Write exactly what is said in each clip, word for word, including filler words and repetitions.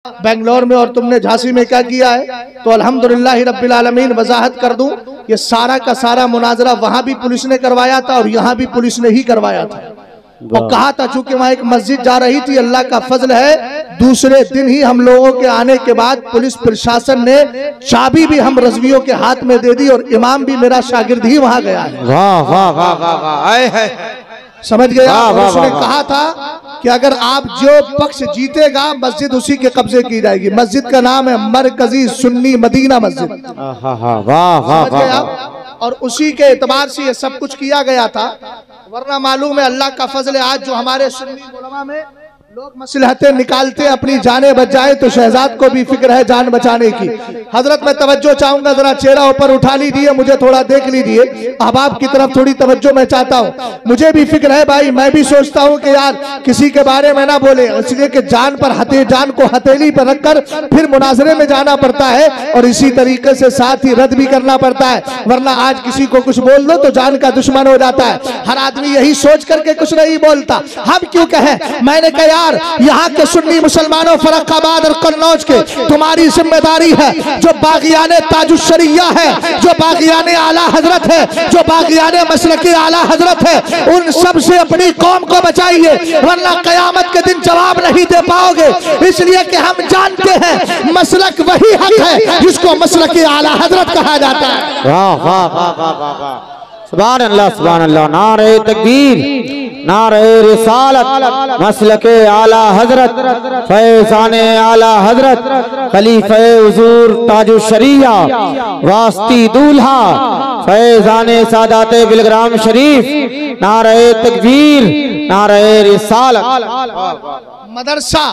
बेंगलोर में और तुमने झांसी में क्या किया है। तो अल्हम्दुलिल्लाह रब्बिल आलमीन वजाहत कर दूं, ये सारा का सारा मुनाजरा वहां भी पुलिस ने करवाया था और यहाँ भी पुलिस ने ही करवाया था। और कहा था चूंकि वहां एक मस्जिद जा रही थी, अल्लाह का फजल है दूसरे दिन ही हम लोगों के आने के बाद पुलिस प्रशासन ने चाबी भी हम रज़वियों के हाथ में दे दी और इमाम भी मेरा शागिर्द ही वहां गया है। वाह वाह वाह वाह वाह, समझ गया। उसने कहा था कि अगर आप जो पक्ष जीतेगा मस्जिद उसी के कब्जे की जाएगी। मस्जिद का नाम है मरकजी सुन्नी मदीना मस्जिद। समझ गया। और उसी के एतबार से ये सब कुछ किया गया था, वरना मालूम है अल्लाह का फजल है आज जो हमारे सुन्नी उलमा में लोग मसलहतें निकालते अपनी जाने बच जाए तो शहजाद को भी फिक्र है जान बचाने की। हजरत मैं तवज्जो चाहूंगा, जरा चेहरा ऊपर उठा लीजिए, मुझे थोड़ा देख लीजिए, अहबाब की तरफ थोड़ी तवज्जो मैं चाहता हूँ। मुझे भी फिक्र है भाई, मैं भी सोचता हूँ कि यार किसी के बारे में ना बोले, इसलिए कि जान पर हथे जान को हथेली पर रखकर फिर मुनाजरे में जाना पड़ता है और इसी तरीके से साथ ही रद्द भी करना पड़ता है, वरना आज किसी को कुछ बोल दो तो जान का दुश्मन हो जाता है। हर आदमी यही सोच करके कुछ नहीं बोलता, हम क्यों कहें। मैंने कहा यहाँ के सुन्नी मुसलमानों फर्रुखाबाद और कन्नौज के तुम्हारी जिम्मेदारी है, जो बागियाने ताजुश्शरिया है, जो बागियाने आला हजरत है, जो बागियाने मसलके आला हजरत है, उन सब से अपनी कौम को बचाइए, वरना कयामत के दिन जवाब नहीं दे पाओगे। इसलिए कि हम जानते हैं मसलक वही हक है जिसको मसलके आला हजरत कहा जाता है। वाह वाह वाह वाह वाह, सुभान अल्लाह सुभान अल्लाह, नारे तकबीर, नारे रिसालत, मसलके आला हजरत, फैज़ाने आला हजरत, खलीफे हुजूर ताजुश्शरिया, वास्ती दूल्हा, फैज़ाने सादाते बिलग्राम शरीफ, नारे तकबीर, नारे रिसालत। मदरसा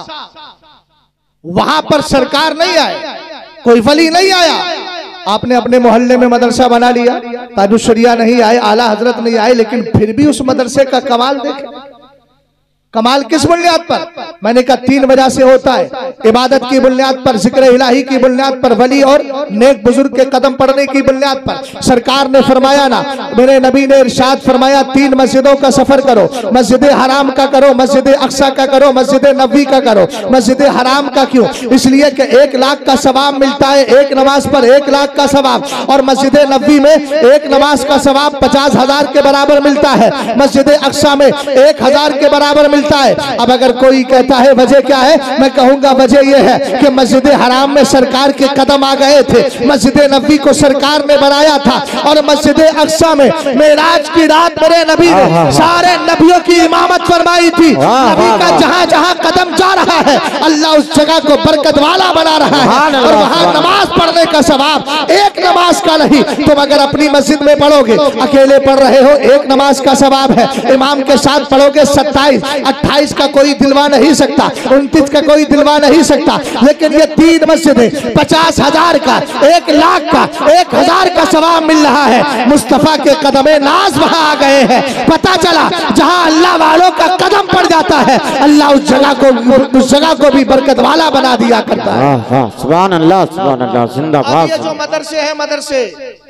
वहां पर सरकार नहीं आए, कोई वली नहीं आया, आपने अपने मोहल्ले में मदरसा बना लिया, ताजुश्शरिया नहीं आए, आला हजरत नहीं आए, लेकिन फिर भी उस मदरसे का कमाल देखें। कमाल किस बुनियाद पर? मैंने कहा तीन वजह से होता है, इबादत की बुनियाद पर, जिक्र इलाही की बुनियाद पर, वली और नेक बुजुर्ग के कदम पड़ने की बुनियाद पर। सरकार ने फरमाया ना, मेरे नबी ने इरशाद फरमाया तीन मस्जिदों का सफर करो, मस्जिद हराम का करो, मस्जिद अक्सा का करो, मस्जिद नबी का करो। मस्जिद हराम का क्यों? इसलिए कि एक लाख का सवाब मिलता है एक नमाज पर, एक लाख का सवाब, और मस्जिद नबी में एक नमाज का सवाब पचास हजार के बराबर मिलता है, मस्जिद अक्सा में एक हजार के बराबर मिलता है। अब अगर कोई कहता है वजह क्या है, मैं कहूंगा वजह यह है कि मस्जिद हराम में सरकार के कदम आ गए थे, मस्जिद नबी को सरकार ने बनाया था, और मस्जिद अक्सा में मेराज की रात मेरे नबी ने सारे नबियों की इमामत फरमाई थी। नबी का जहां जहां कदम जा रहा है अल्लाह उस जगह को बरकत वाला बना रहा है, और वहां नमाज पढ़ने का सवाब एक नमाज का नहीं, तुम अगर अपनी मस्जिद में पढ़ोगे, अकेले पढ़ रहे हो एक नमाज का सवाब है, इमाम के साथ पढ़ोगे सत्ताईस अट्ठाईस का कोई दिलवा नहीं सकता, उनतीस का कोई दिलवा नहीं सकता, लेकिन ये तीन मस्जिदें पचास हजार का, एक लाख का, एक हजार का सवाब मिल रहा है। मुस्तफा के कदमे नाज वहां आ गए हैं। पता चला जहां अल्लाह वालों का कदम पड़ जाता है अल्लाह उस जगह को उस जगह को भी बरकत वाला बना दिया करता है। सुभान अल्लाह सुभान अल्लाह, जिंदाबाद। ये जो मदरसे हैं, मदरसे,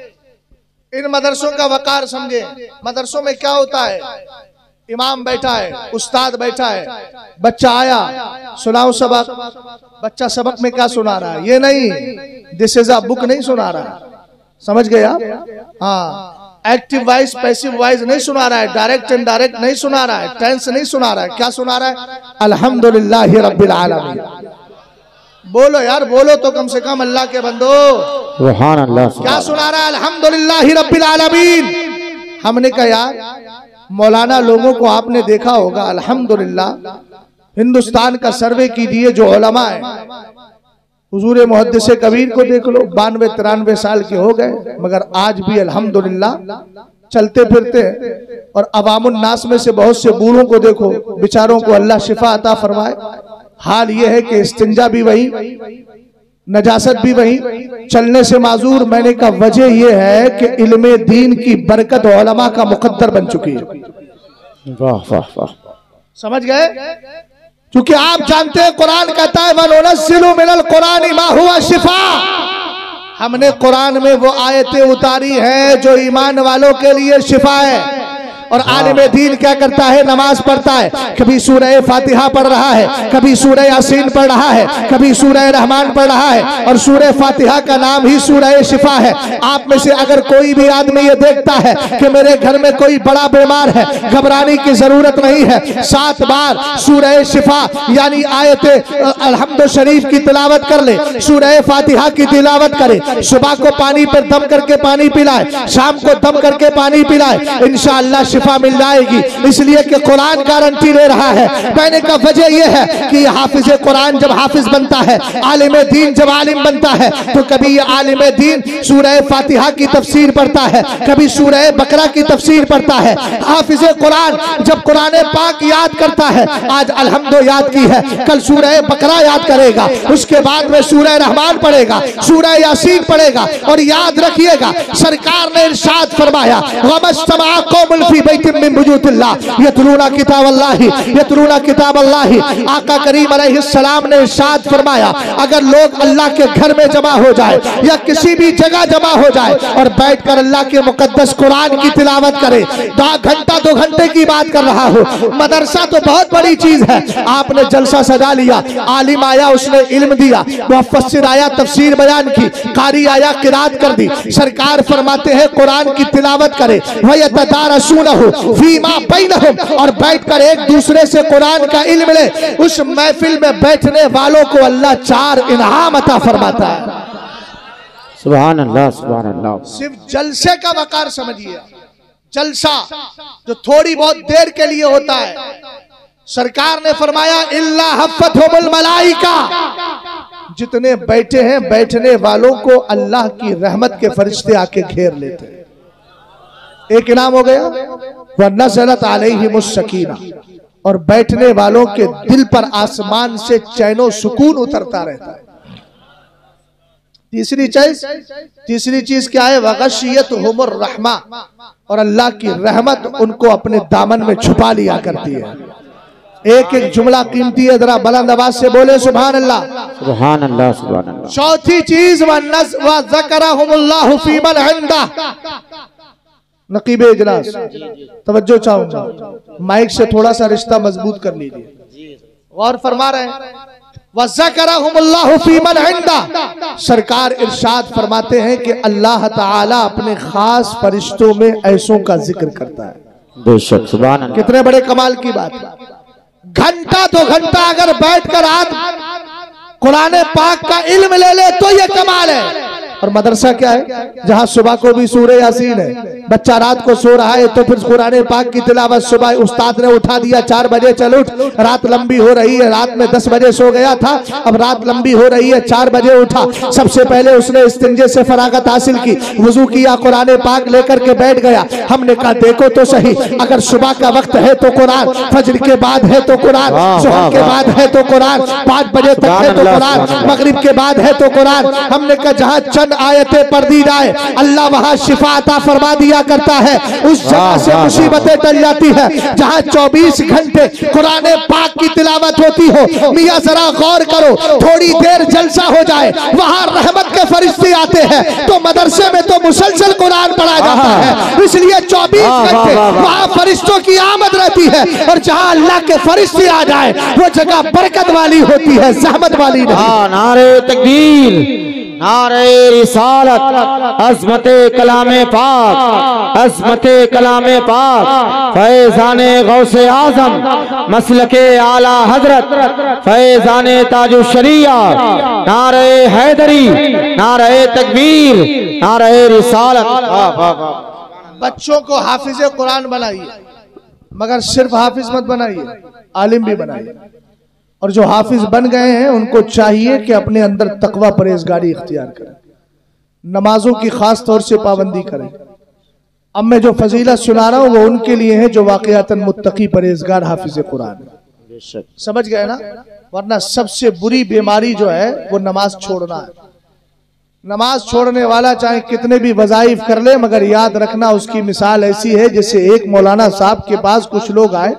इन मदरसों का वकार समझे। मदरसों में क्या होता है, इमाम बैठा है, उस्ताद बैठा है, बच्चा आया, सुनाओ सबक, बच्चा सबक में क्या सुना रहा है, ये नहीं दिस इज अ बुक नहीं सुना रहा है, समझ गए आप। हाँ, एक्टिव वॉइस पैसिव वॉइस नहीं सुना रहा है, डायरेक्ट एंड डायरेक्ट नहीं सुना रहा है, टेंस नहीं सुना रहा है, क्या सुना रहा है, अल्हम्दुलिल्लाह रब्बिल आलमीन। बोलो यार, बोलो तो कम से कम अल्लाह के बंदो, सुभान अल्लाह। क्या सुना रहा है, अल्हम्दुलिल्लाह रब्बिल आलमीन। हमने कहा यार मौलाना लोगों को आपने देखा होगा, अल्हम्दुलिल्लाह हिंदुस्तान का सर्वे कीजिए जो उलमा है, हुजूर मुहद्दिस कबीर को देख लो, बानवे तिरानवे साल के हो गए, मगर आज भी अल्हम्दुलिल्लाह चलते फिरते हैं। और अवामुन नास में से बहुत से बूढ़ों को देखो, बेचारों को अल्लाह शिफा अता फरमाए। हाल ये है कि इस्तिंजा भी वही, नजासत भी वही, चलने से माजूर। मैंने कहा वजह यह है कि इल्मे दीन की बरकत उलमा का मुकद्दर बन चुकी है। वाह वाह वाह, समझ गए। क्योंकि आप जानते हैं कुरान कहता है वनुनज़्ज़िलु मिनल कुरानि मा हुवा शिफा, हमने कुरान में वो आयतें उतारी हैं जो ईमान वालों के लिए शिफा है। और आलिम दीन क्या करता है, नमाज पढ़ता है, कभी सूरह फातिहा पढ़ रहा है, कभी सूरह यासीन पढ़ रहा है, कभी सूरह रहमान पढ़ रहा है, और सूरह फातिहा का नाम ही सूरह शिफा है। आप में से अगर कोई भी आदमी ये देखता है कि मेरे घर में कोई बड़ा बीमार है, घबराने की जरूरत नहीं है, सात बार सूरह शिफा यानी आयत अलहम्द शरीफ की तिलावत कर ले, सूरह फातिहा की तिलावत करे, सुबह को पानी पर दम करके पानी पिलाए, शाम को दम करके पानी पिलाए, इंशाअल्लाह शिफा मिल जाएगी। इसलिए कि कुरान गारंटी दे रहा है। कहने का वजह यह है कि हाफिज कुरान जब हाफिज बनता है, आलिम दीन जब आलिम बनता है, तो कभी ये आलिम दीन सूरह फातिहा की तफसीर पढ़ता है, कभी सूरह बकरा की तफसीर पढ़ता है। हाफिज कुरान जब कुरान पाक याद करता है, आज अलहम्दो याद की है, कल सूरह बकरा याद करेगा, उसके बाद में सूरह रहमान पढ़ेगा, सूरह यासीन पढ़ेगा। और याद रखिएगा, सरकार ने इरशाद फरमाया, वमस्तमा कौमुन फी बैतिन मिन बुयूतिल्लाह यतलूना किताबल्लाहि यतलूना किताबल्लाहि। आका करीम अलैहिस्सलाम ने इरशाद फरमाया, अगर लोग अल्लाह के घर में जमा हो जाए या किसी भी जगह जमा हो जाए और बैठकर अल्लाह के मुकद्दस कुरान की तिलावत करे, दो घंटा दो घंटे की बात कर रहा हूँ। मदरसा तो बहुत बड़ी चीज है, आपने जलसा सजा लिया, आलिम आया उसने इल्म दिया, मुफस्सिर आया तफसीर बयान की, कारी आया किरात कर दी। सरकार फरमाते हैं कुरान की तिलावत करे, वयतदारसूनहु फीमा बैनहुम, और बैठकर एक दूसरे से कुरान का इल्म ले। उस महफिल में बैठने वालों को अल्लाह चार इनाम अता फरमाता है। सुभान अल्लाह, सुभान अल्लाह। सिर्फ जलसे का वकार समझिए, जलसा जो थोड़ी बहुत देर के लिए होता है। सरकार ने फरमाया, इल्ला हफ़्फ़तहुमुल मलाइका, जितने बैठे हैं बैठने वालों को अल्लाह की रहमत के फरिश्ते आके घेर लेते हैं। एक इनाम हो गया, व नज़लत अलैहिमुस सकीना, और बैठने वालों के दिल पर आसमान से चैनो सुकून उतरता रहता है। तीसरी चीज तीसरी चीज क्या है, वगशियतहुमुर रहमा, और अल्लाह की रहमत उनको अपने दामन में छुपा लिया करती है। एक एक जुमला कीमती है, जरा बुलंद आवाज से बोले सुभान अल्लाह, सुभान अल्लाह, सुभान अल्लाह। चौथी चीज, व ज़करहुमुल्लाहु फी मन इंदा। नकीब इजलास तवज्जो चाहूंगा, माइक से थोड़ा सा रिश्ता मजबूत कर लीजिए। और फरमा रहे हैं, व ज़करहुमुल्लाहु फी मन इंदा। सरकार इरशाद फरमाते हैं कि अल्लाह ताला अपने खास फरिश्तों में ऐसों का जिक्र करता है। बेशक, सुभान अल्लाह। कितने बड़े कमाल की बात है। घंटा दो घंटा अगर बैठकर आप कुरान पाक का इल्म ले ले तो ये कमाल है। और मदरसा क्या है, जहाँ सुबह को भी सूरह यासीन है, बच्चा रात को सो रहा है तो फिर कुरान पाक की तिलावत सुबह उस्ताद ने उठा दिया, चार बजे चल उठ, रात लंबी हो रही है, रात में दस बजे सो गया था, अब रात लंबी हो रही है, चार बजे उठा। सबसे पहले उसने इस्तिंजे से फरागत हासिल की, वुजू किया, कुरान पाक लेकर के बैठ गया। हमने कहा देखो तो सही, अगर सुबह का वक्त है तो कुरान, फजर के बाद है तो कुरान, जोहर के बाद है तो कुरान, पाँच बजे तक है तो कुरान, मगरिब के बाद है तो कुरान। हमने कहा जहाँ चंद आयतें पढ़ दी जाए अल्लाह वहाँ शिफा अता फरमा दिया करता है, उस जगह से मुसीबतें टल जाती है। जहाँ चौबीस घंटे कुरान पाक की तिलावत होती हो, मियाँ जरा गौर करो, थोड़ी देर जलसा हो जाए, वहाँ रहमत के फरिश्ते आते हैं, तो मदरसे में तो मुसलसल कुरान पढ़ा जाता है, इसलिए चौबीस घंटे वहाँ फरिश्तों की आमद रहती है। और जहाँ अल्लाह के फरिश्ते आ जाए वो जगह बरकत वाली होती है, जहमत वाली नहीं। नारे तकबीर, नारे रिसालत, अज़मते कलामे पाक, अज़मते कलामे पाक, फैज़ाने गौसे आज़म, मसलके आला हजरत, फैज़ाने ताजु शरिया, नारे हैदरी, नारे तकबीर, नारे रिसालत। बच्चों को हाफिज कुरान बनाइए, मगर सिर्फ हाफिज मत बनाइए, आलिम भी बनाइए। और जो हाफिज बन गए हैं उनको चाहिए कि अपने अंदर तकवा परहेजगारी इख्तियार करें, नमाजों की खास तौर से पाबंदी करें। अब मैं जो फजीलत सुना रहा हूँ वो उनके लिए है जो वाकयातन मुत्तकी परहेजगार हाफिज कुरान है। समझ गए ना, वरना सबसे बुरी बीमारी जो है वो नमाज छोड़ना है। नमाज छोड़ने वाला चाहे कितने भी वज़ाइफ कर ले, मगर याद रखना उसकी मिसाल ऐसी है जैसे एक मौलाना साहब के पास कुछ लोग आए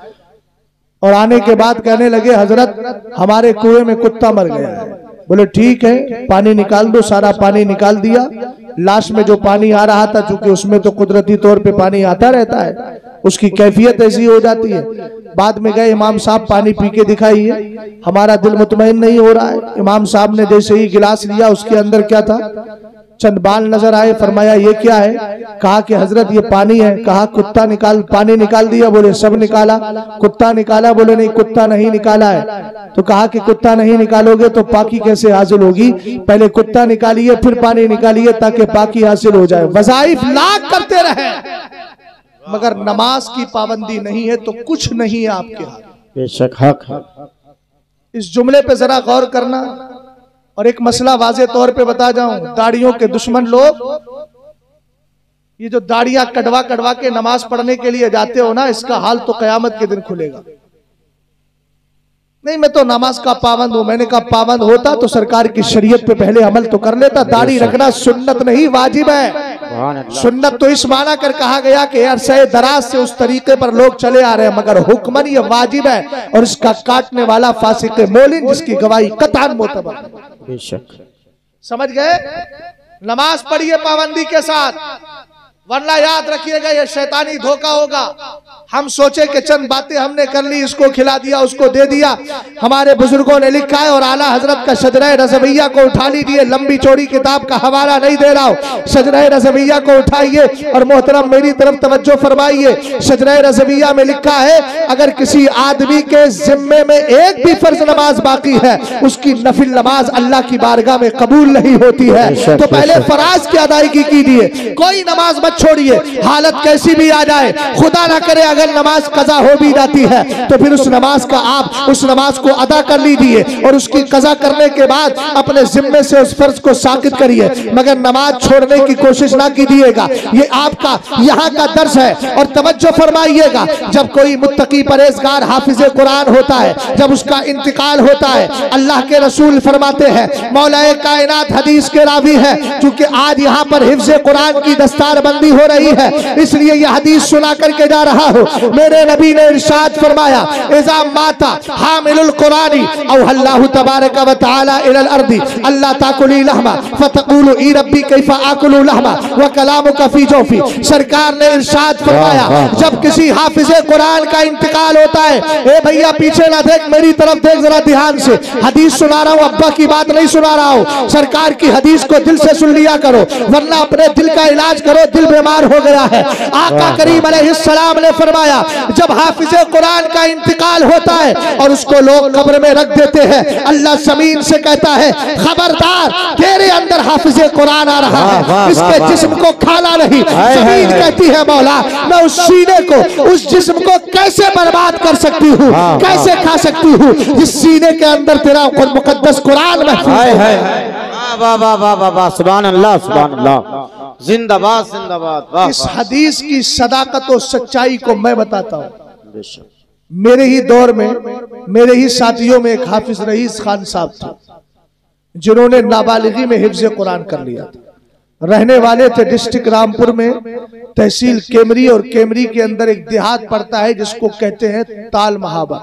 और आने के बाद कहने लगे, हजरत हमारे कुएं में कुत्ता मर गया है। बोले ठीक है, पानी निकाल दो। सारा पानी निकाल दिया। लास्ट में जो पानी आ रहा था, चूंकि उसमें तो कुदरती तौर पे पानी आता रहता है, उसकी कैफियत ऐसी हो जाती है। बाद में गए इमाम साहब पानी पी के दिखाइए, हमारा दिल मुतमईन नहीं हो रहा है। इमाम साहब ने जैसे ही गिलास लिया उसके अंदर क्या था, चंद बाल नजर आए। फरमाया ये क्या है? कहा कि हजरत ये पानी है। कहा कुत्ता निकाल, पानी निकाल दिया? बोले सब निकाला। कुत्ता निकाला? बोले नहीं कुत्ता नहीं निकाला है। तो कहा कि कुत्ता नहीं निकालोगे तो पाकी कैसे हासिल होगी? पहले कुत्ता निकालिए फिर पानी निकालिए ताकि पाकी हासिल हो जाए। वज़ाइफ लाख करते रहे मगर नमाज की पाबंदी नहीं है तो कुछ नहीं है आपके हाथ। बेशक हक है। इस जुमले पे जरा गौर करना। और एक मसला वाजे तौर पे बता जाऊं, दाढ़ियों के दुश्मन लोग, ये जो दाढ़ियां कटवा कटवा के नमाज पढ़ने के लिए जाते हो ना, इसका हाल तो कयामत के दिन खुलेगा। नहीं मैं तो नमाज का पाबंद हूं। मैंने कहा पाबंद होता तो सरकार की शरीयत पे पहले अमल तो कर लेता। दाढ़ी रखना सुन्नत नहीं वाजिब है। सुन्नत तो इस माना कर कहा गया कि अरसे दराज से उस तरीके पर लोग चले आ रहे हैं, मगर हुक्मन ये वाजिब है और इसका काटने वाला फासिक मोलिन जिसकी गवाही कतान मोतबर। बेशक समझ गए? नमाज पढ़िए पाबंदी के साथ, वरना याद रखिएगा ये शैतानी धोखा होगा। हम सोचे कि चंद बातें हमने कर ली, इसको खिला दिया उसको दे दिया। हमारे बुजुर्गों ने लिखा है और आला हजरत का शजरा रज़विया को उठा लीजिए। लंबी चौड़ी किताब का हवाला नहीं दे रहा हूं, शजरा रज़विया को उठाइए और मोहतरम मेरी तरफ तवज्जो फरमाइए। शजरा रज़विया में लिखा है अगर किसी आदमी के जिम्मे में एक भी फर्ज नमाज बाकी है, उसकी नफिल नमाज अल्लाह की बारगाह में कबूल नहीं होती है। तो पहले फराज की अदायगी कीजिए, कोई नमाज मत छोड़िए। हालत कैसी भी आ जाए, खुदा ना करे अगर नमाज कजा हो भी जाती है तो फिर उस नमाज का आप उस नमाज को अदा कर लीजिए और उसकी कजा करने के बाद अपने जिम्मे से उस फर्ज को साकित करिए, मगर नमाज छोड़ने की कोशिश ना कीजिएगा। ये आपका यहाँ का दर्स है। और तवज्जो फरमाइएगा, जब कोई मुत्तकी परहेजगार हाफिज कुरान होता है, जब उसका इंतकाल होता है, अल्लाह के रसूल फरमाते हैं, मौलाए कायनात हदीस के रावी है, क्योंकि आज यहाँ पर हिफ्ज कुरान की दस्तार बंदी हो रही है इसलिए यह हदीस सुना करके जा रहा हूँ। मेरे नबी ने इरशाद फरमाया, इज़ा माता हामिलुल कुरानी औ अल्लाहु तबारक व तआला इलल अर्दी अल्लाह ताकुली लहमा फतकुलु ई रब्बी कैफा आकुलु लहमा व कलामुका फी जौफी। सरकार ने इरशाद फरमाया, जब किसी हाफिज़े कुरान का इंतकाल होता है, ए भैया पीछे ना देख, मेरी तरफ देख जरा ध्यान से। हदीस सुना रहा हूँ, अब्बा की बात नहीं सुना रहा हूँ। सरकार की हदीस को दिल से सुन लिया करो, वरना अपने दिल का इलाज करो, दिल बीमार हो गया है। आका करीम अलैहिस्सलाम ने फरमाया, जब हाफिज़े कुरान का इंतकाल होता है और उसको लोग कब्र में रख देते हैं, अल्लाह ज़मीन से कहता है, खबरदार तेरे अंदर हाफिज़े कुरान आ रहा है, इसके जिस्म को खाना नहीं। ज़मीन कहती है, मौला मैं उस सीने को, उस जिस्म को कैसे बर्बाद कर सकती हूँ, कैसे खा सकती हूँ जिस सीने के अंदर तेरा मुकद्दस कुरान महफूज है। वाह वाह वाह वाह वाह, सुभान अल्लाह सुभान अल्लाह, जिंदाबाद जिंदाबाद। इस हदीस की सदाकत और सच्चाई को मैं बताता हूँ। मेरे ही दौर में, मेरे ही साथियों में एक हाफिज रईस खान साहब थे, जिन्होंने नाबालिगी में हिफ्ज़ कुरान कर लिया था। रहने वाले थे डिस्ट्रिक्ट रामपुर में, तहसील केमरी, और केमरी के अंदर एक देहात पड़ता है जिसको कहते हैं ताल महाबा।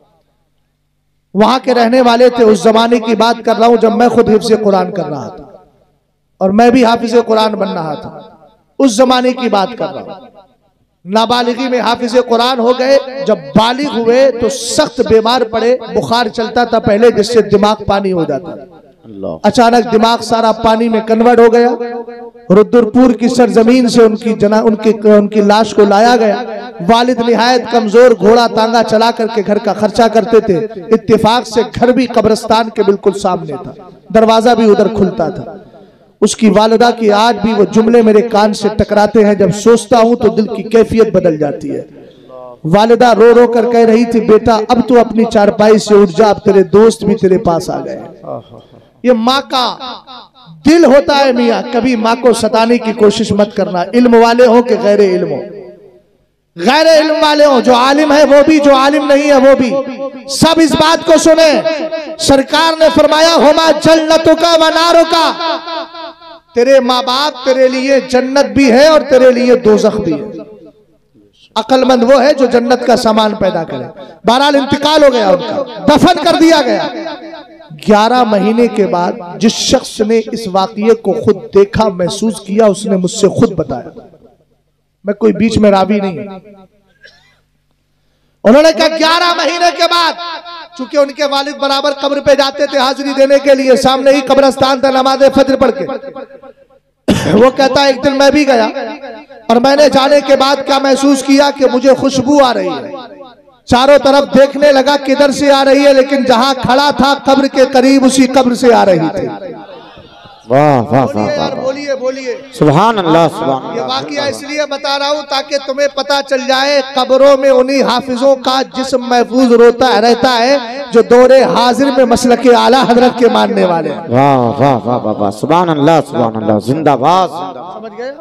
वहां के रहने वाले थे। उस जमाने की बात कर रहा हूं जब मैं खुद हिफ्ज़ कुरान कर रहा था और मैं भी हाफिज़ कुरान बन रहा था। उस जमाने की बात कर रहा हूं। नाबालिगी में हाफिज़ कुरान हो गए, जब बालिग हुए तो सख्त बीमार पड़े, बुखार चलता था पहले जिससे दिमाग पानी हो जाता था। अचानक दिमाग सारा पानी में कन्वर्ट हो गया। रुद्रपुर की सरजमीन से उनकी जना उनकी उनकी लाश को लाया गया। वालिद निहायत कमजोर, घोड़ा तांगा चला करके घर का खर्चा करते थे। इत्तेफाक से घर भी कब्रिस्तान के बिल्कुल सामने था, दरवाजा भी उधर खुलता था। उसकी वालिदा की आज भी वो जुमले मेरे कान से टकराते हैं, जब सोचता हूं तो दिल की कैफियत बदल जाती है। वालिदा रो रो कर कह रही थी, बेटा अब तो अपनी चारपाई से उठ जा, अब तेरे दोस्त भी तेरे पास आ गए। ये माँ का दिल होता है मियाँ, कभी माँ को सताने की कोशिश मत करना। इल्म वाले हो कि गैर इल्म हो, गैर इल्म वाले हो, जो आलिम है वो भी, जो आलिम नहीं है वो भी, सब इस बात को सुने। सरकार ने फरमाया, हुमा जन्नतों का व नारों का, तेरे माँ बाप तेरे लिए जन्नत भी है और तेरे लिए दोज़ख भी है। अक्लमंद वो है जो जन्नत का सामान पैदा करे। बहरहाल इंतकाल हो गया, उनका दफन कर दिया गया। ग्यारह महीने के बाद जिस शख्स ने इस वाक़ये को खुद देखा, महसूस किया, उसने मुझसे खुद बताया। मैं कोई बीच में रावी नहीं, उन्होंने कहा ग्यारह महीने के बाद, चूंकि उनके वालिद बराबर कब्र पे जाते थे हाजिरी देने के लिए, सामने ही कब्रस्तान था नमाज फजर पढ़ के। वो कहता है एक दिन मैं भी गया और मैंने जाने के बाद क्या महसूस किया कि मुझे खुशबू आ रही है। चारों तरफ देखने लगा किधर से आ रही है, लेकिन जहां खड़ा था कब्र के करीब उसी कब्र से आ रही थी। वाह वाह वाह वाह, बोलिए बोलिए सुभान अल्लाह सुभान अल्लाह। ये वाकया इसलिए बता रहा हूँ ताकि तुम्हें पता चल जाए कब्रों में उन्हीं हाफिजों का जिस्म महफूज रोता रहता है जो दौरे हाजिर में मसलके आला हजरत के मानने वाले हैं। वाह वाह वाह वाह वाह, सुभान अल्लाह सुभान अल्लाह, जिंदाबाद। समझ गए?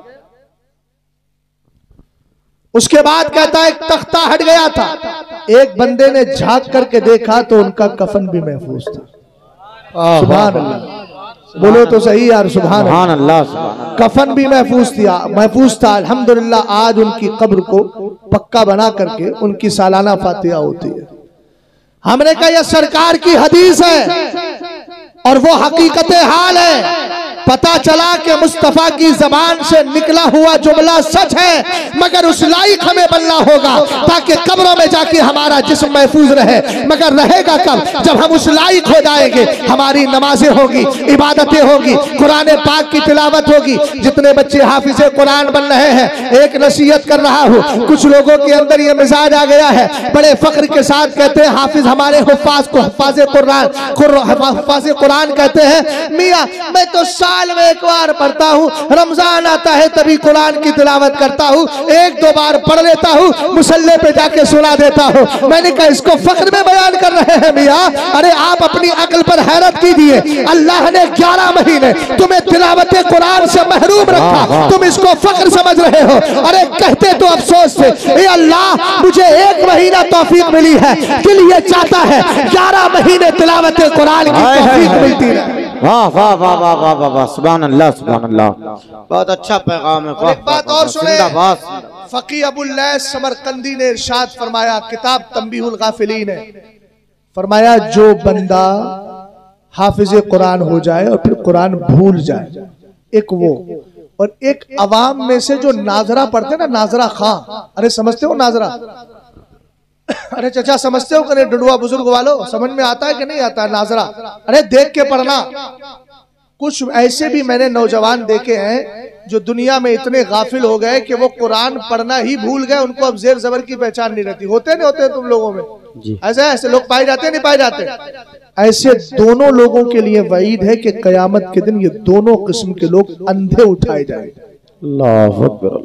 उसके बाद कहता है एक तख्ता हट गया था, एक बंदे ने झांक करके देखा तो उनका कफन भी महफूज था। सुभान अल्लाह, बोलो तो सही यार, सुभान अल्लाह सुभान। कफन भी महफूज था महफूज था अल्हम्दुलिल्लाह। आज उनकी कब्र को पक्का बना करके उनकी सालाना फातिहा होती है। हमने कहा यह सरकार की हदीस है और वो हकीकत हाल है। पता चला कि मुस्तफा की जबान से निकला हुआ जुमला सच है, मगर उस लायक हमें बनना होगा ताकि कब्रों में जाके हमारा जिस्म महफूज रहे। मगर रहेगा कब? जब हम उस लायक हो जाएंगे। हमारी नमाजें होगी, इबादतें होगी, कुरान पाक की तिलावत होगी। जितने बच्चे हाफिजे कुरान बन रहे हैं, एक नसीहत कर रहा हूँ, कुछ लोगों के अंदर ये मिजाज आ गया है, बड़े फख्र के साथ कहते हैं हाफिज हमारे हुफ्फाज को हफ्फाज़े कुरान हफ्फाज़े कुरान कहते हैं। मियाँ मैं तो साल में एक बार पढ़ता हूँ, रमजान आता है तभी कुरान की तिलावत करता हूँ, एक दो बार पढ़ लेता हूँ, मुसल्ले पे जाके सुना देता हूँ। मैंने कहा इसको फख्र में बयान कर रहे हैं मियाँ? अरे आप अपनी अक्ल पर हैरत कीजिए। अल्लाह ने ग्यारह महीने तुम्हें तिलावत कुरान से महरूम रखा, तुम इसको फख्र समझ रहे हो। अरे कहते तो अफसोस से, ए अल्लाह मुझे एक महीना तौफीक मिली है, दिल ये चाहता है ग्यारह महीने तिलावत कुरान की तौफीक मिलती है। वाह वाह वाह वाह वाह वाह वाह, सुभान अल्लाह सुभान अल्लाह, बहुत अच्छा पैगाम है। एक बात और सुने, फकी अबुल लैस समरकंदी ने इरशाद फरमाया, किताब तंबीहुल गाफिलीन है, फरमाया जो बंदा हाफिजे कुरान हो जाए और फिर कुरान भूल जाए, एक वो, और एक अवाम में से जो नाजरा पढ़ते ना, नाजरा खां, अरे समझते हो नाजरा? अरे चचा समझते हो कि नहीं? डुडुआ बुजुर्ग वालों, समझ में आता है कि नहीं आता है नाजरा? अरे देख के पढ़ना। कुछ ऐसे भी मैंने नौजवान देखे हैं जो दुनिया में इतने गाफिल हो गए कि वो कुरान पढ़ना ही भूल गए, उनको अब जेर जबर की पहचान नहीं रहती। होते नहीं होते तुम लोगों में ऐसे ऐसे लोग पाए जाते नहीं पाए जाते? ऐसे दोनों लोगों के लिए वईद है कि कयामत के दिन ये दोनों किस्म के लोग अंधे उठाए जाएंगे। अल्लाह अकबर।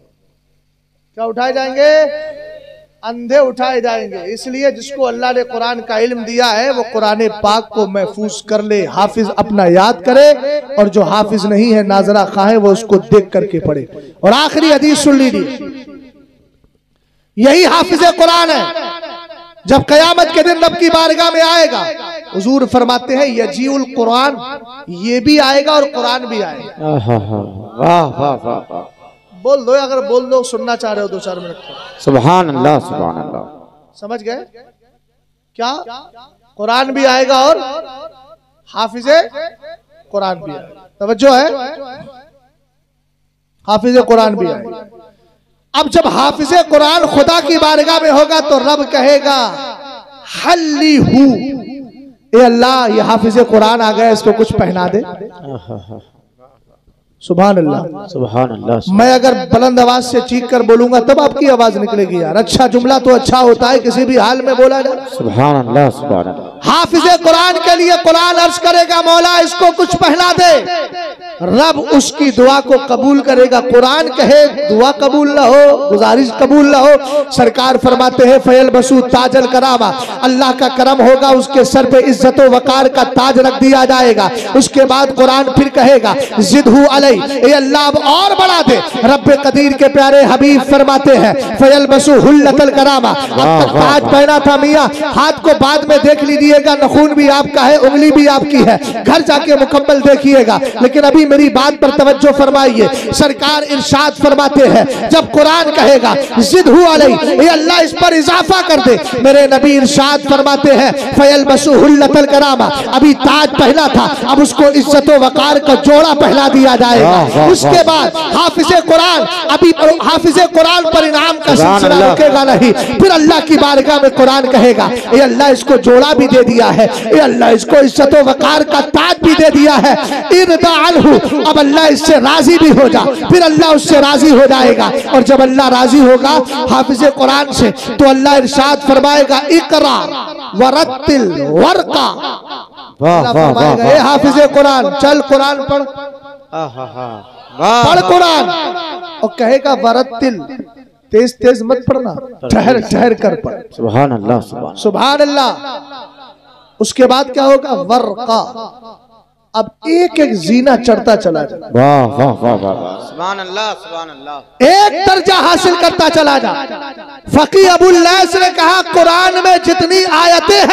क्या उठाए जाएंगे? अंधे उठाए जाएंगे। इसलिए जिसको अल्लाह ने कुरान का इल्म दिया है वो कुरान पाक को महफूज कर ले, हाफिज अपना याद करे, और जो हाफिज नहीं है नाजरा खां है वो उसको देख करके पढ़े। और आखिरी हदीस सुन लीजिए, यही हाफिज कुरान है जब कयामत के दिन रब की बारगाह में आएगा, हुजूर फरमाते हैं यजीउल कुरान, ये भी आएगा और कुरान भी आएगा। वाह वाह वाह वाह, बोल दो, अगर बोल दो सुनना चाह रहे हो दो चार मिनट। सुभान अल्लाह सुभान अल्लाह। समझ गए क्या? कुरान भी आएगा और हाफिजे कुरान भी आएगा। तवज्जो है, हाफिजे कुरान भी आएगा। अब जब हाफिजे कुरान खुदा की बारगाह में होगा तो रब कहेगा हल्ली हु, ए अल्लाह ये हाफिजे कुरान आ गया, इसको कुछ पहना दे। सुभान अल्लाह सुभान अल्लाह। मैं अगर बुलंद आवाज से चीख कर बोलूंगा तब आपकी आवाज निकलेगी यार। अच्छा जुमला तो अच्छा होता है किसी भी हाल में बोला जाए। सुभान अल्लाह सुभान अल्लाह। हाफिजे कुरान के लिए कुरान अर्ज करेगा मौला इसको कुछ पहना दे, रब उसकी दुआ को कबूल करेगा। कुरान कहे दुआ कबूल न हो, गुजारिश कबूल न हो, सरकार फरमाते हैं फयल बसू ताजल करामा, अल्लाह का करम होगा, उसके सर पे इज्जत व वकार का ताज रख दिया जाएगा। उसके बाद कुरान फिर कहेगा जिदहू अलई, ए अल्लाह अब और बढ़ा दे। रब कदीर के प्यारे हबीब फरमाते हैं फयल बसू हुल्लतल करामा, अब तक ताज पहना था मियाँ, हाथ को बाद में देख लीजिएगा, नखून भी आपका है, उंगली भी आपकी है, घर जाके मुकम्मल देखिएगा, लेकिन अभी भी मेरी बात पर तवज्जो फरमाइए। सरकार इरशाद फरमाते हैं जब कुरान कहेगा जिद हु अलई, ये अल्लाह इस पर इजाफा कर दे, मेरे नबी इरशाद फरमाते हैं फयलबसु हुल्लतल करामा, अभी ताज पहना था अब उसको इज्जत व वकार का जोड़ा पहना दिया जाएगा। उसके बाद हाफिजे कुरान, अभी हाफिजे कुरान पर इनाम का सिलसिला रुकेगा नहीं, फिर अल्लाह की बारगाह में कुरान कहेगा ये अल्लाह इसको जोड़ा भी दे दिया है, ये अल्लाह इसको इज्जत व वकार का ताज भी दे दिया है, इरदा अन्हु, अब अल्लाह इससे राजी भी हो जा, फिर अल्लाह उससे राजी हो जाएगा। और जब अल्लाह राजी होगा हाफिजे कुरान से तो अल्लाह इरशाद फरमाएगा इकरा वरत्तिल वर्का, फरमाएगा ए हाफिजे कुरान चल कुरान पढ़, पढ़ कुरान, और कहेगा वरत्तिल, तेज तेज मत पढ़ना, ठहर ठहर कर पढ़। सुभान अल्लाह, सुभान अल्लाह। उसके बाद क्या होगा वर्का, अब एक एक जीना चढ़ता चला जा, वाह वाह वाह वाह, सुभान अल्लाह सुभान अल्लाह, एक दर्जा हासिल करता चला जा। फकी अबुल लैस ने कहा कुरान में जितनी आयतें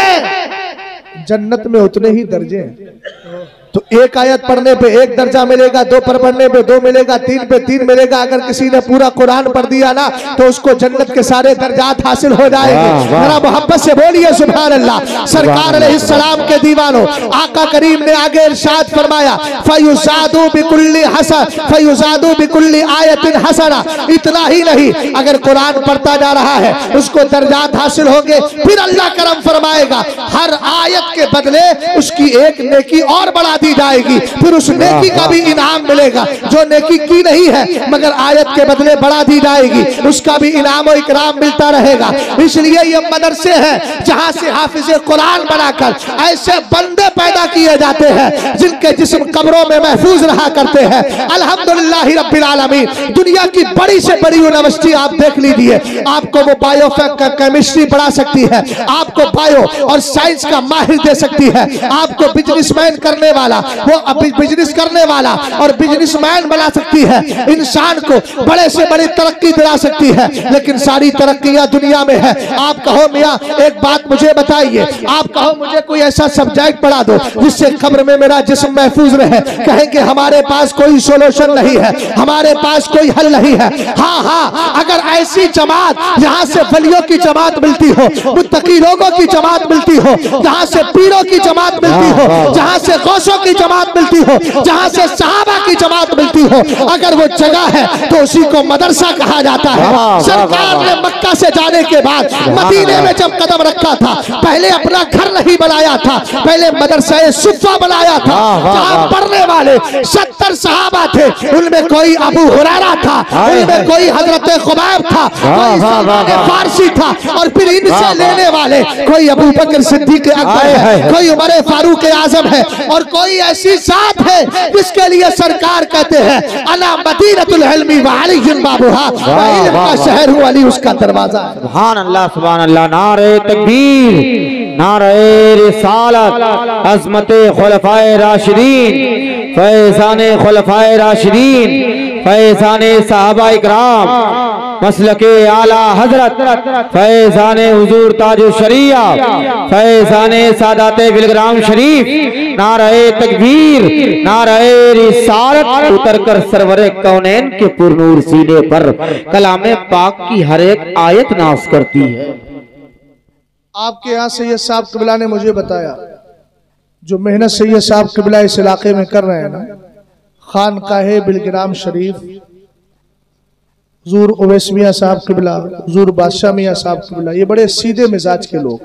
हैं जन्नत में उतने ही दर्जे हैं। तो एक आयत पढ़ने पे एक दर्जा मिलेगा, दो पर पढ़ने पे दो मिलेगा, तीन पे तीन मिलेगा। अगर किसी ने पूरा कुरान पढ़ दिया ना तो उसको जन्नत के सारे दर्जात हासिल हो जाएंगे। जरा मोहब्बत से बोलिए सुभान अल्लाह। सरकार अलैहिस्सलाम के दीवानों, आका करीम ने आगे इरशाद फरमाया फयुज़ादु बिकुल्ली हसन फयुज़ादु बिकुल्ली आयतिन हसना, इतना ही नहीं अगर कुरान पढ़ता जा रहा है उसको दर्जात हासिल होंगे, फिर अल्लाह करम फरमाएगा हर आयत के बदले उसकी एक नेकी और बढ़ा दी जाएगी, फिर उस नेकी का भी इनाम मिलेगा। जो नेकी की नहीं है मगर आयत के बदले बढ़ा दी जाएगी उसका भी इनाम और इकराम मिलता रहेगा। इसलिए ये मदरसे हैं जहां से हाफिजे कुरान बनाकर ऐसे बंदे पैदा किए जाते हैं जिनके जिस्म कब्रों में महफूज रहा करते हैं। अल्हम्दुलिल्लाह रब्बिल आलमीन। दुनिया की बड़ी से बड़ी यूनिवर्सिटी आप देख लीजिए, आपको वो बायो केमिस्ट्री पढ़ा सकती है, आपको बायो और साइंस का माहिर दे सकती है, आपको बिजनेसमैन करने वाला वो बिजनेस करने वाला और बिजनेसमैन बना सकती है, इंसान को बड़े से बड़ी तरक्की दिला सकती है। लेकिन सारी तरक्कियां दुनिया में है। आप कहो मियां एक बात मुझे बताइए, आप कहो मुझे कोई ऐसा सब्जेक्ट पढ़ा दो जिससे कब्र में मेरा जिस्म महफूज रहे, कहेंगे हमारे पास कोई सोल्यूशन नहीं है, हमारे पास कोई हल नहीं है। हाँ हाँ, अगर ऐसी जमात जहां से वलियों की जमात मिलती हो, मुत्तकी लोगों की जमात मिलती हो, जहां से पीरों की जमात मिलती हो, जहां से गौसों की जमात मिलती हो, जहां से सहाबा की जमात मिलती हो, अगर वो जगह है तो उसी को मदरसा कहा जाता है। सरकार ने मक्का से जाने के बाद मदीने में जब कदम रखा था पहले अपना घर नहीं बनाया था, पहले मदरसा सुफ़ा बनाया था जहां पढ़ने वाले सत्तर सहाबा थे, उनमें कोई अबू हुरैरा था, उनमें कोई हजरत खुबैब था, कोई सलमान फारसी था, और फिर इनसे लेने वाले कोई अबू बकर सिद्दीक अकबर है, कोई उमर फारूक आजम है, और कोई ऐसी जात है जिसके लिए सरकार कहते हैं अला मदीनतुल इल्मी व अलीयुन बाबुहा, इल्म का शहर हूं, अली उसका दरवाजा। सुभान अल्लाह सुभान अल्लाह। नारे तकबीर, नारे रिसालत, अज़मते खुलफाए राशिदीन, फैज़ाने खुलफाए राशिदीन, फैज़ाने सहाबा इकराम, मसलके आला हजरत, फैज़ाने हुजूर ताजुश शरिया, फैज़ाने सादाते बिलग्राम शरीफ, नारे तकबीर, नारे रिसालत उतर कर सरवरे कौनैन के पुरनूर सीने पर कलामे पाक की हर एक आयत नाश करती है। आपके यहाँ सैयद साहब किबला ने मुझे बताया जो मेहनत सैयद साहब किबला इस इलाके में कर रहे हैं ना, खानकाहे बिलग्राम शरीफ, हुजूर उवैस मियां साहब किबला, हुजूर बादशाह मियां साहब किबला, ये बड़े सीधे मिजाज के लोग,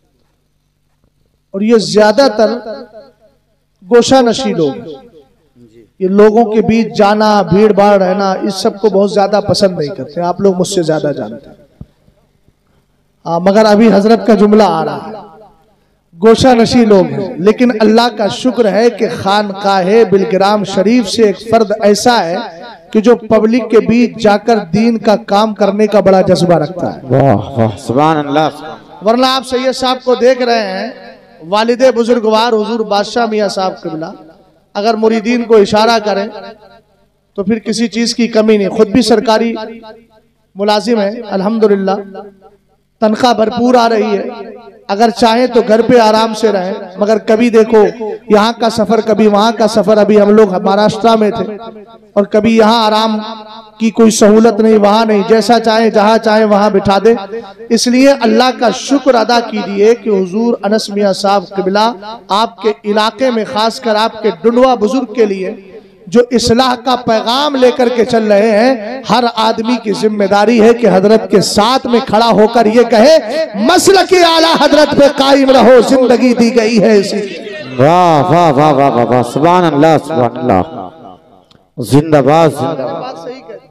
और ये ज्यादातर गोशा नशी लोग, ये लोगों के बीच जाना, भीड़ भाड़ रहना, इस सब को बहुत ज्यादा पसंद नहीं करते। आप लोग मुझसे ज्यादा जानते हैं। हाँ, मगर अभी हजरत का जुमला आ रहा है, गोशा नशी लोग हैं। लेकिन अल्लाह का शुक्र है कि खानकाहे बिलग्राम शरीफ से एक फर्द ऐसा है कि जो पब्लिक के बीच जाकर दीन का काम करने का बड़ा जज्बा रखता है। वाह वाह सुभान अल्लाह। वरना आप सैयद साहब को देख रहे हैं, वालिदे बुजुर्गवार हुजूर बादशाह मियां साहब किबला अगर मुरीदीन को इशारा करें तो फिर किसी चीज की कमी नहीं। खुद भी सरकारी मुलाजिम है, अल्हम्दुलिल्लाह, तनख्वाह भरपूर आ रही है, अगर चाहे तो घर पे आराम से रहें, मगर कभी देखो यहाँ का सफर कभी वहां का सफर। अभी हम लोग महाराष्ट्र में थे और कभी यहाँ आराम की कोई सहूलत नहीं, वहां नहीं, जैसा चाहे जहां चाहे वहां बिठा दे। इसलिए अल्लाह का शुक्र अदा कीजिए कि हुजूर अनस मियां साहब क़िबला आपके इलाके में, खासकर आपके डुंडवा बुजुर्ग के लिए जो इस्लाह का पैगाम लेकर के चल रहे हैं, हर आदमी की जिम्मेदारी है कि हजरत के साथ में खड़ा होकर ये कहे मसलक आला हजरत पे कायम रहो, जिंदगी दी गई है इसी। वाह वाह वाह वाह वाह वाह, सुभान अल्लाह सुभान अल्लाह, जिंदाबाद जिंदाबाद। सही कह,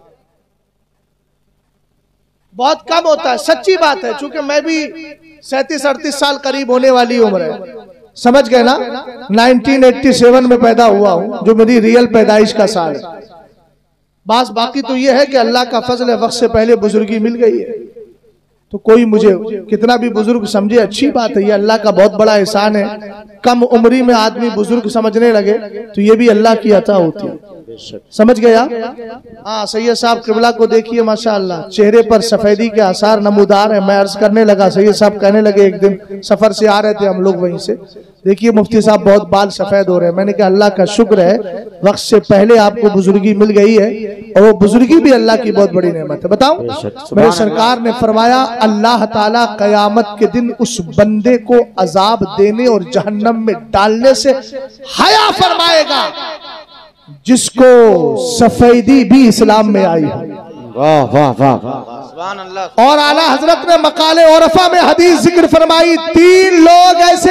बहुत कम होता है, सच्ची बात है। चूंकि मैं भी सैंतीस अड़तीस साल करीब होने वाली उम्र है, समझ गए ना, नाइनटीन एटी सेवन में पैदा हुआ हूं, जो मेरी रियल पैदाइश का साल है। बस बाकी तो ये है कि अल्लाह का फजल है, वक्त से पहले बुजुर्गी मिल गई है। तो कोई मुझे कितना भी बुजुर्ग समझे अच्छी बात है, ये अल्लाह का बहुत बड़ा एहसान है। कम उम्री में आदमी बुजुर्ग समझने लगे तो ये भी अल्लाह की अता होती है, समझ गया। हाँ, सैयद साहब क़िबला को देखिए, माशाअल्लाह चेहरे पर सफेदी के आसार नमूदार है। मैं अर्ज करने लगा, सैयद साहब कहने लगे, एक दिन सफर से आ रहे थे हम लोग वहीं से, देखिए मुफ्ती साहब बहुत बाल सफेद हो रहे हैं। मैंने कहा अल्लाह का शुक्र है, वक्त से पहले आपको बुजुर्गी मिल गई है, और वो बुजुर्गी भी अल्लाह की बहुत बड़ी नेमत है। बताऊं, मेरे सरकार ने फरमाया अल्लाह ताला कयामत के दिन उस बंदे को अजाब देने और जहन्नम में डालने से हया फरमाएगा जिसको सफेदी भी इस्लाम में आई है। वाह वाह वाह वाह। और आला हजरत ने मकाले औरफा में हदीस जिक्र फरमाई, तीन लोग ऐसे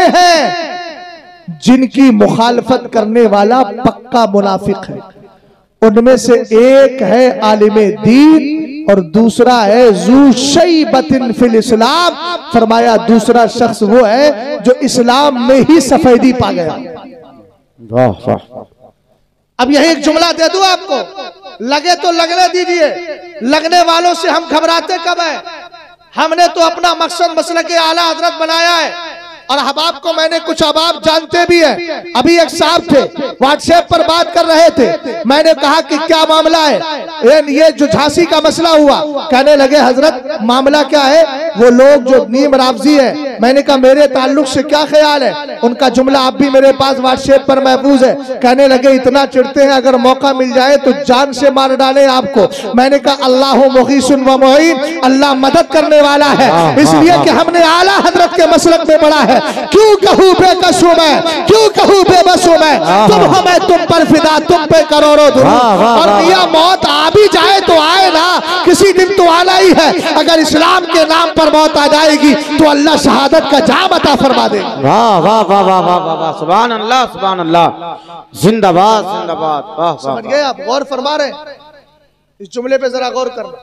हैं जिनकी मुखालफत करने वाला पक्का मुनाफिक है। उनमें से एक है आलिमे दीन और दूसरा है जू शैबतिन फिल इस्लाम। फरमाया दूसरा शख्स वो है जो इस्लाम में ही सफेदी पा गया। वाह वाह। अब यही एक जुमला दे दूं आपको, लगे तो लगने दीजिए, लगने वालों से हम घबराते कब है। हमने तो अपना मकसद मसलक आला हजरत बनाया है, और अहबाब को मैंने कुछ अहबाब जानते भी है। अभी एक साहब थे व्हाट्सएप पर बात कर रहे थे, मैंने कहा कि क्या मामला है, ये, ये जो झांसी का मसला हुआ, कहने लगे हजरत मामला क्या है, वो लोग जो नीम रावजी है। मैंने कहा मेरे ताल्लुक से क्या ख्याल है, उनका जुमला आप भी मेरे पास व्हाट्सएप पर महफूज है। कहने लगे इतना चिढ़ते हैं, अगर मौका मिल जाए तो जान से मार डाले आपको। मैंने कहा अल्लाह मुगीसुन व मुईन, अल्लाह मदद करने वाला है, इसलिए कि हमने आला हजरत के मसलक में पढ़ा है। क्यों कहूँ बेकसूं मैं, क्यों कहूँ बेबसूं मैं, तुम हो मैं तुम पर फिदा, तुम पे करोड़ों दुरूद। और मियां मौत आ भी जाए तो आए ना, किसी दिन तो आना ही है। अगर इस्लाम के नाम पर मौत आ जाएगी तो अल्लाह शहादत का जाम अता फरमा दे। वाह वाह वाह वाह वाह वाह, सुभान अल्लाह सुभान अल्लाह, जिंदाबाद जिंदाबाद। वाह, समझ गए आप, गौर फरमा रहे हैं इस जुमले पे, जरा गौर करना।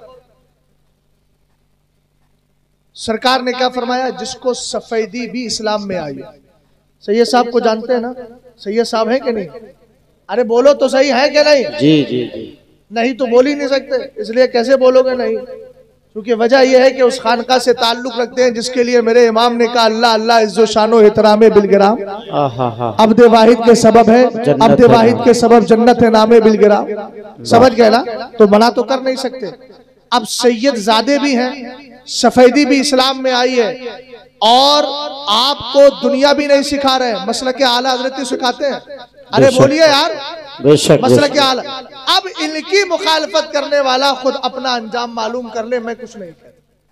सरकार ने क्या फरमाया, जिसको सफेदी भी इस्लाम में आई। सैयद साहब को जानते हैं ना, सैयद साहब है कि नहीं, अरे बोलो तो सही, है कि नहीं? जी जी जी। नहीं तो बोल ही नहीं सकते, इसलिए कैसे बोलोगे नहीं, क्योंकि वजह यह है कि उस खानका से ताल्लुक रखते हैं जिसके लिए मेरे इमाम ने कहा अल्लाह अल्लाह इज्जो शानो एहतरामे बिलगिराम। अब्द वाहिद के सबब है, अब्द वाहिद के सबब जन्नत है नामे बिलगिराम। समझ गए ना, तो मना तो कर नहीं सकते। अब सैयद जादे भी हैं, सफेदी भी इस्लाम में आई है, और आपको दुनिया भी नहीं सिखा रहे, मसलक आला हजरत सिखाते हैं। अरे बोलिए यार, मसलक आला। अब इनकी मुखालफत करने वाला खुद अपना अंजाम मालूम कर ले, मैं कुछ नहीं कहता।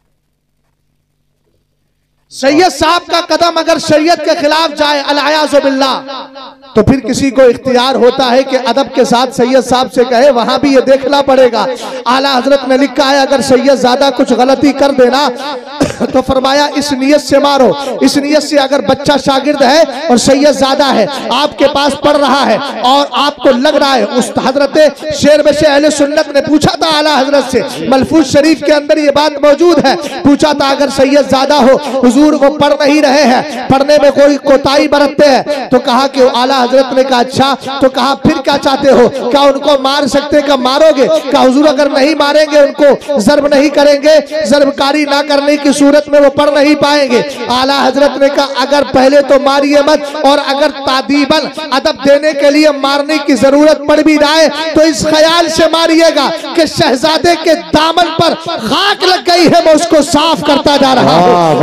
सैयद साहब का कदम अगर शरीयत के खिलाफ जाए अल-अयाज़ु बिल्लाह, तो फिर किसी को इख्तियार होता है कि अदब के साथ सैयद साहब से कहे, वहां भी ये देखना पड़ेगा। आला हजरत ने लिखा है अगर सैयद ज़्यादा कुछ गलती कर देना तो फरमाया इस नियत से मारो, इस नियत से अगर बच्चा शागिर्द है और सैयद ज़्यादा है, आपके पास पढ़ रहा है और आपको लग रहा है, उस हजरत शेर में से अहले सुन्नत ने पूछा था आला हजरत से, मलफूज शरीफ के अंदर ये बात मौजूद है, पूछा था अगर सैयद ज़्यादा हो, हुजूर वो पढ़ नहीं रहे हैं, पढ़ने में कोई कोताही बरतते हैं, तो कहा कि आला हजरत ने कहा अच्छा, तो कहा फिर क्या चाहते हो, क्या उनको मार सकते, क्या मारोगे? क्या हुजूर अगर नहीं मारेंगे, उनको जर्ब नहीं करेंगे, जर्बकारी ना करने की सूरत में वो पढ़ नहीं पाएंगे। आला हजरत ने कहा अगर पहले तो मारिए मत, और अगर तादीबन अदब देने के लिए मारने की जरूरत पड़ भी जाए तो इस ख्याल से मारिएगा कि शहजादे के दामन पर खाक लग गई है, मैं उसको साफ करता जा रहा हूँ। हमने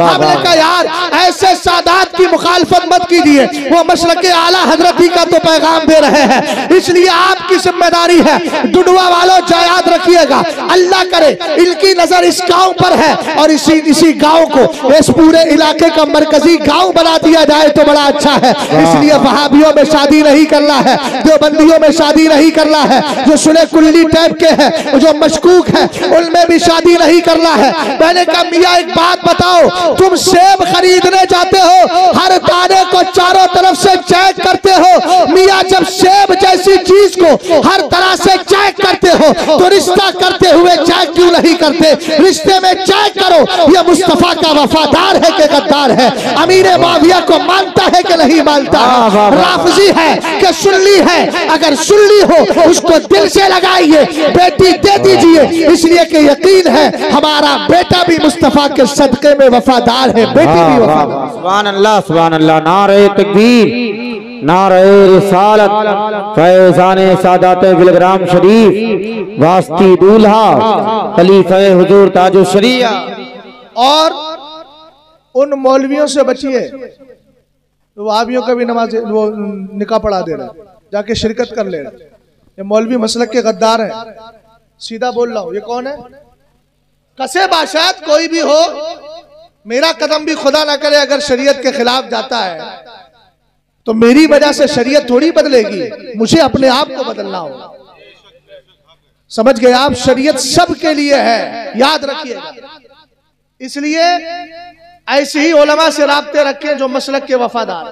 का यार ऐसे सादात की मुखालफत मत कीजिए, वो मसलक आला हजरत ही का तो पैगाम दे रहे हैं, इसलिए आपकी जिम्मेदारी है। डुडुआ वालों याद रखिएगा, अल्लाह करे इनकी नजर इस गांव पर है और इसी इसी गांव को इस पूरे इलाके का मरकजी गांव बना दिया जाए तो बड़ा अच्छा है। इसलिए वहाबियों में शादी नहीं करना है, देवबंदियों में शादी नहीं करना है, जो सुने कुल्ली टाइप के हैं, जो मशकूक है, उनमें भी शादी नहीं करना है। मैंने कहा मियाँ एक बात बताओ, तुम सेब खरीदने जाते हो, हर दाने को चारों तरफ से चेक करते हो, मियाँ जब सेब जैसी चीज को हर तरह से चेक करते हो तो रिश्ता करते हुए चेक क्यों नहीं करते? रिश्ते में चेक करो, ये मुस्तफा का वफादार है कि गद्दार है, अमीर माविया को मानता है कि नहीं मानता, राफजी है कि सुन्नी है, अगर सुन्नी हो उसको दिल से लगाइए, बेटी दे दीजिए, इसलिए कि यकीन है हमारा बेटा भी मुस्तफा के सदके में वफादार है, बेटी भी वफादार। सुभान अल्लाह, सुभान अल्लाह, नारे तकबीर, नारे रिसालत, फैज़ाने सादात बिलग्राम शरीफ, वास्ती दूल्हा, खलीफा हुजूर ताजो शरिया। और उन मौलवियों से बचिए तो वहाबियों का भी नमाज वो निकाह पढ़ा दे रहे, जाके शिरकत कर ले रहे। ये मौलवी मसलक के गद्दार हैं, सीधा बोल रहा हूं। ये कौन है? कसे बाशात कोई भी हो, मेरा कदम भी खुदा ना करे अगर शरीयत के खिलाफ जाता है तो मेरी वजह से शरीयत थोड़ी बदलेगी, मुझे अपने आप को बदलना होगा। समझ गए आप? शरीयत सबके लिए है, याद रखिएगा। इसलिए ऐसे ही उलमा से राब्ते रखें जो मसलक के वफादार।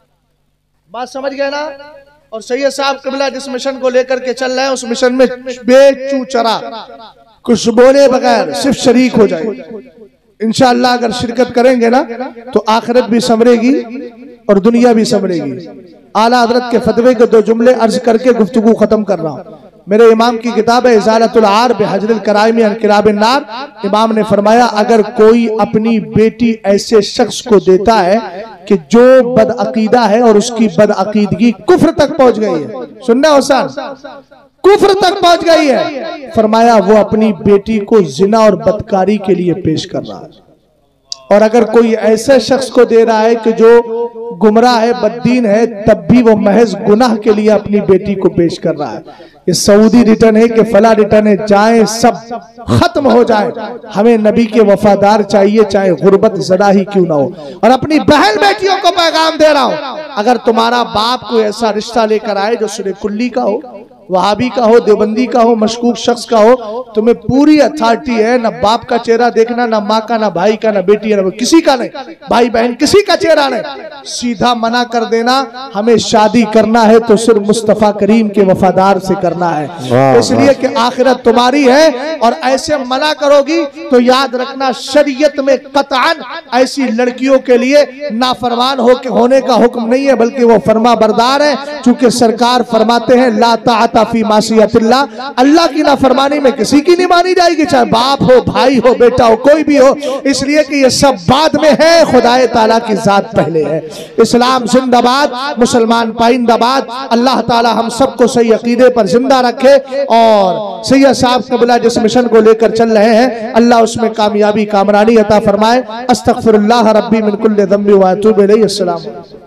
बात समझ गए ना? और सैयद साहब क़िबला जिस मिशन को लेकर के चल रहे हैं उस मिशन में बेचू चरा कुछ बोले बगैर सिर्फ शरीक हो जाए। इंशाअल्लाह अगर शिरकत करेंगे ना तो आखिरत भी संवरेगी और दुनिया भी संवरेगी। आला हजरत के फतवे के दो जुमले अर्ज करके गुफ्तगू खत्म कर रहा हूँ। मेरे इमाम की किताब है इज़ालतुल आर बिहजरिल कराइम अन किलाबिन नार। इमाम ने फरमाया अगर कोई अपनी बेटी ऐसे शख्स को देता है कि जो बदअकीदा है और उसकी बदअकीदगी कुफ्र तक पहुंच गई है, सुनना हुसैन, कुफ्र तक पहुंच गई है, फरमाया वो अपनी बेटी को जिना और बदकारी के लिए पेश कर रहा है। और अगर कोई ऐसे शख्स को दे रहा है कि जो गुमराह है, बद्दीन है, तब भी वो महज गुनाह के लिए अपनी बेटी को पेश कर रहा है। ये सऊदी रिटर्न है कि फला रिटर्न है, जाए सब खत्म हो जाए, हमें नबी के वफादार चाहिए, चाहे गुर्बत जरा ही क्यों ना हो। और अपनी बहन बेटियों को पैगाम दे रहा हूं, अगर तुम्हारा बाप कोई ऐसा रिश्ता लेकर आए जो सुरे कुल्ली का हो, वहाबी का हो, देवबंदी का हो, मशकूक शख्स का हो, तुम्हें पूरी अथॉरिटी है, ना बाप का चेहरा देखना, ना माँ का, ना भाई का, ना बेटी, ना किसी का नहीं, भाई बहन किसी का चेहरा नहीं, सीधा मना कर देना। हमें शादी करना है तो सिर्फ मुस्तफा करीम के वफादार से करना है, इसलिए कि आखिरत तुम्हारी है। और ऐसे मना करोगी तो याद रखना शरीयत में कतअन ऐसी लड़कियों के लिए नाफरमान हो के होने का हुक्म नहीं है, बल्कि वो फरमा बरदार है। चूंकि सरकार फरमाते हैं ला ताअता फी मासियतिल्लाह, अल्लाह की नाफरमानी में किसी की नहीं मानी जाएगी, चाहे बाप हो, भाई हो, बेटा हो, कोई भी हो, इसलिए कि ये सब बाद में है, खुदाए ताला की जात पहले है। इस्लाम जिंदाबाद, मुसलमान पाइंदाबाद। अल्लाह ताला हम सबको सही अकीदे पर जिंदा रखे और सैयद साहब क़िबला जिस मिशन को लेकर चल रहे हैं अल्लाह उसमें कामयाबी कामरानी अता फरमाए। अस्तगफिरुल्लाह रब्बी मिन कुल्लि ज़ंबि व अतूबु इलैहि। अस्सलाम।